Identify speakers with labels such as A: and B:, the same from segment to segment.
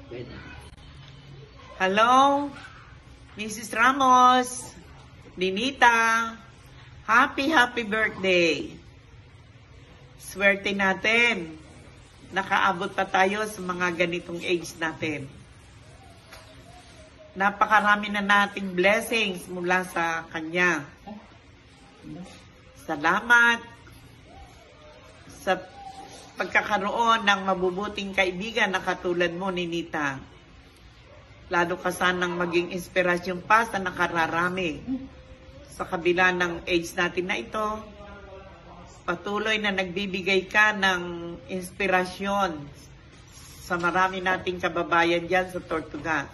A: Pwede.
B: Hello, Mrs. Ramos, Ninita, happy birthday. Swerte natin. Nakaabot pa tayo sa mga ganitong age natin. Napakarami na nating blessings mula sa Kanya. Salamat sa pagkakaroon ng mabubuting kaibigan na katulad mo, Ninita. Lalo ka sanang maging inspirasyon pa sa nakararami. Sa kabila ng age natin na ito, patuloy na nagbibigay ka ng inspirasyon sa marami nating kababayan dyan sa Tortugas.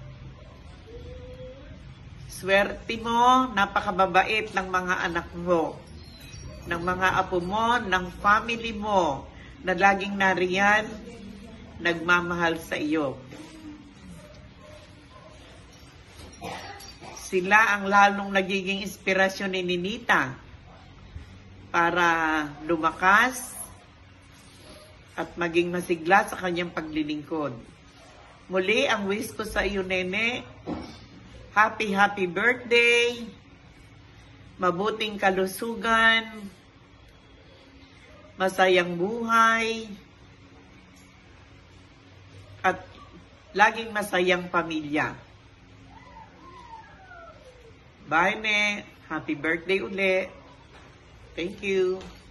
B: Swerte mo, napakababait ng mga anak mo, ng mga apo mo, ng family mo, na laging nariyan, nagmamahal sa iyo. Sila ang lalong nagiging inspirasyon ni Ninita para lumakas at maging masigla sa kanyang paglilingkod. Muli, ang wish ko sa iyo, Nene, happy birthday, mabuting kalusugan, masayang buhay, at laging masayang pamilya. Bye, Ne. Happy birthday uli. Thank you.